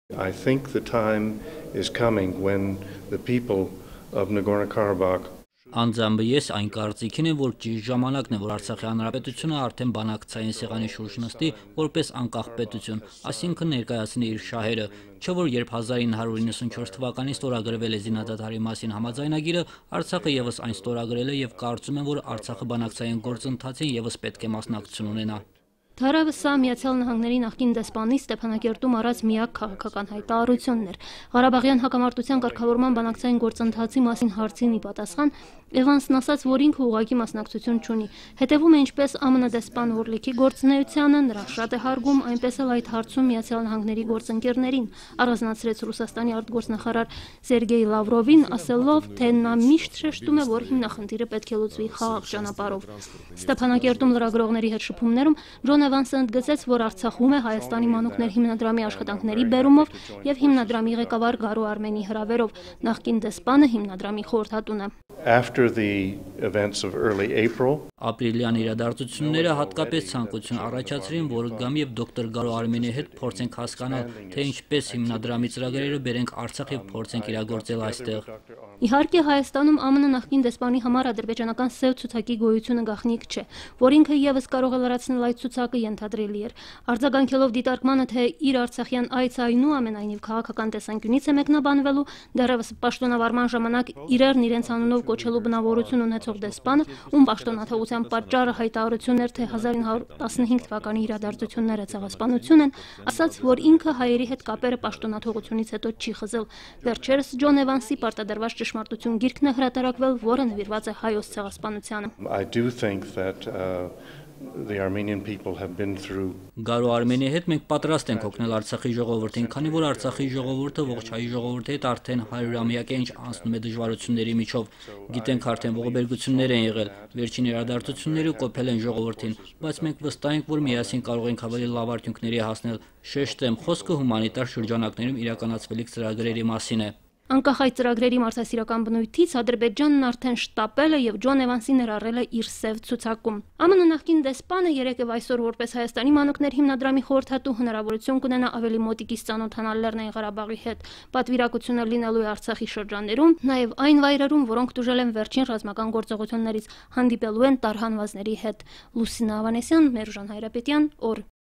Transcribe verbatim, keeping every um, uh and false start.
I think the time is coming when the people of Nagorno-Karabakh Անձամբ ես այն կարծիքին եմ, որ ճիշտ ժամանակն է, որ Արցախի հանրապետությունը արդեն բանակցային սեղանի շուրջ նստի որպես անկախ պետություն, այսինքն ներկայացնի իր շահերը, չէ որ երբ հազար ինը հարյուր իննսունչորս թվականին ստորագրվել է զինադադարի մասին համաձայնագիրը, Արցախը եւս այն ստորագրել է եւ կարծում եմ, որ Արցախը բանակցային գործընթացին եւս պետք է մասնակցություն ունենա։ Թարավը սա Միացյալ Նահանգների նախկին դեսպանի Ստեփանակերտում արած միակ քաղաքական հայտարարությունն էր։ Ղարաբաղյան հակամարտության կարգավորման բանակցային գործընթացի մասին հարցին ի պատասխան Էվանսն ասաց, որ ինքը ուղղակի մասնակցություն չունի։ Հետևում է ինչպես ԱՄՆ դեսպան Օրլիքի գործունեությանը, նրան շատ է հարգում, այնպես էլ այդ հարցում Միացյալ Նահանգների գործընկերներին, առանձնացրեց Ռուսաստանի արտգործնախարար Սերգեյ Լավրովին, ասելով, թե նա միշտ շեշտում է, որ հիմնախնդիրը պետք է լուծվի խաղաղ ճանապարհով։ Ստեփանակերտում լրագրողների հետ շփումներում Ջոն Էվանսը ընդգծեց, որ Արցախում է Հայաստանի մանուկներ հիմնադրամի աշխատանքների բերումով եւ հիմնադրամի ղեկավար Գարո Արմենի հրավերով, նախկին դեսպանը հիմնադրամի խորհրդատուն է։ After the events of early April, Ապրիլյան իրադարձությունները հատկապես ցանկություն առաջացրին, որ գամ եւ դոկտոր Գարո Արմենի հետ փորձենք հասկանալ, թե ինչպես հիմնադրամի ծրագրերը բերենք Արցախ եւ փորձենք իրագործել այստեղ։ Իհարկե Հայաստանում ԱՄՆ նախկին դեսպանի համար ադրբեջանական սև ցուցակի գոյությունը գաղտնիք չէ, որ ինքը եւս կարող է լրացնել այդ ցուցակը ենթադրելի էր։ Արձագանքելով դիտարկմանը, թե իր արցախյան այցը այնուամենայնիվ քաղաքական տեսանկյունից է մեկնաբանվելու, դեռևս պաշտոնավարման ժամանակ իրերն իրենց անունով կոչելու բնավորություն ունեցող դեսպանը, ում պաշտոնաթողության պատճառը հայտարարությունն էր, թե հազար ինը հարյուր տասնհինգ թվականի իրադարձությունները ցեղասպանություն են, ասաց, որ ինքը հայերի հետ կապերը պաշտոնաթողությունից հետո չի խզել։ Վերջերս Ջոն Էվանսի պարտադրված ճշմարտություն գիրքն է հրատարակվել, որը նվիրված է հայոց ցեղասպանությանը։ I do think that uh, the Armenian people have been through Գարո Արմենի հետ մենք պատրաստ ենք օգնել Արցախի ժողովրդին, քանի որ Արցախի ժողովուրդը ողջ հայ ժողովրդի հետ արդեն հարյուրամյակ է ինչ անցնում է դժվարությունների միջով։ Գիտենք արդեն ողբերգություններ են եղել, վերջին իրադարձությունները կոփել են ժողովրդին, բայց մենք վստահ ենք, որ միասին կարող ենք ավելի լավ արդյունքների հասնել։ Շեշտեմ, խոսքը հումանիտար շրջանակներում իրականացվելիք ծրագրերի մասին է։ Անկախ այդ ծրագրերի մարդասիրական բնույթից Ադրբեջանն արդեն շտապել է եւ Ջոն Էվանսին ներառել է իր սև ցուցակում։ ԱՄՆ նախկին դեսպանը երեկև այսօր որպես Հայաստանի մանուկներ հիմնադրամի խորհրդատու հնարավորություն կունենա ավելի մոտիկից ծանոթանալ Լեռնային Ղարաբաղի հետ։ Պատվիրակությունը լինելու է Արցախի շրջաններում, նաեւ այն վայրերում, որոնք տուժել են վերջին ռազմական գործողություններից, հանդիպելու են տարհանվածների հետ։ Լուսինա Ավանեսյան, Մերժան Հայրապետյան, օր